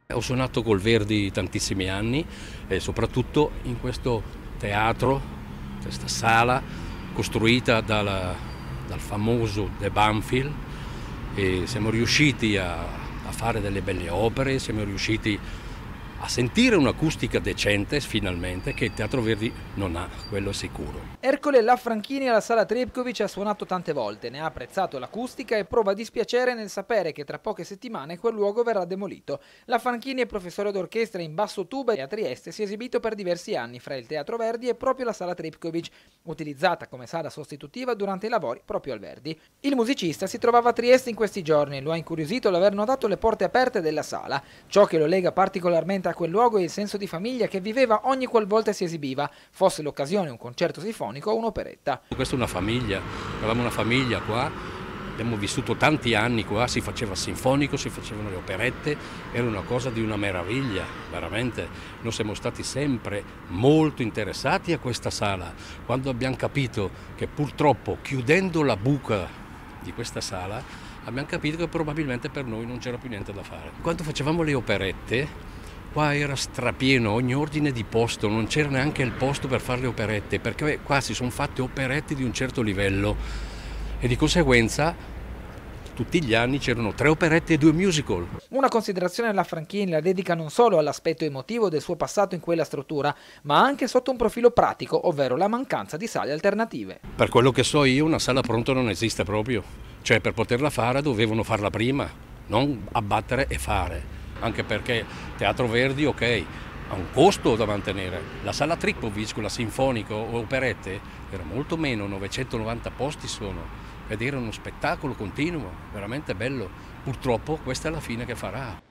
Ho suonato col Verdi tantissimi anni e soprattutto in questo teatro, questa sala costruita dal famoso The Banfield, e siamo riusciti a fare delle belle opere, siamo riusciti a sentire un'acustica decente finalmente che il Teatro Verdi non ha, quello è sicuro. Ercole Lanfranchini alla Sala Tripkovic ha suonato tante volte, ne ha apprezzato l'acustica e prova dispiacere nel sapere che tra poche settimane quel luogo verrà demolito. Lanfranchini è professore d'orchestra in basso tuba e a Trieste si è esibito per diversi anni fra il Teatro Verdi e proprio la Sala Tripkovic, utilizzata come sala sostitutiva durante i lavori proprio al Verdi. Il musicista si trovava a Trieste in questi giorni e lo ha incuriosito l'aver notato le porte aperte della sala. Ciò che lo lega particolarmente a quel luogo è il senso di famiglia che viveva ogni qualvolta si esibiva, fosse l'occasione un concerto sinfonico o un'operetta. Questa è una famiglia, eravamo una famiglia qua, abbiamo vissuto tanti anni qua, si faceva il sinfonico, si facevano le operette, era una cosa di una meraviglia, veramente. Noi siamo stati sempre molto interessati a questa sala. Quando abbiamo capito che purtroppo chiudendo la buca di questa sala, abbiamo capito che probabilmente per noi non c'era più niente da fare. Quando facevamo le operette, qua era strapieno, ogni ordine di posto, non c'era neanche il posto per fare le operette, perché qua si sono fatte operette di un certo livello e di conseguenza tutti gli anni c'erano 3 operette e 2 musical. Una considerazione Lanfranchini la dedica non solo all'aspetto emotivo del suo passato in quella struttura, ma anche sotto un profilo pratico, ovvero la mancanza di sale alternative. Per quello che so io una sala pronta non esiste proprio, cioè per poterla fare dovevano farla prima, non abbattere e fare. Anche perché Teatro Verdi, ok, ha un costo da mantenere. La Sala Tripkovic, quella sinfonica o operette, era molto meno, 990 posti sono, ed era uno spettacolo continuo, veramente bello. Purtroppo questa è la fine che farà.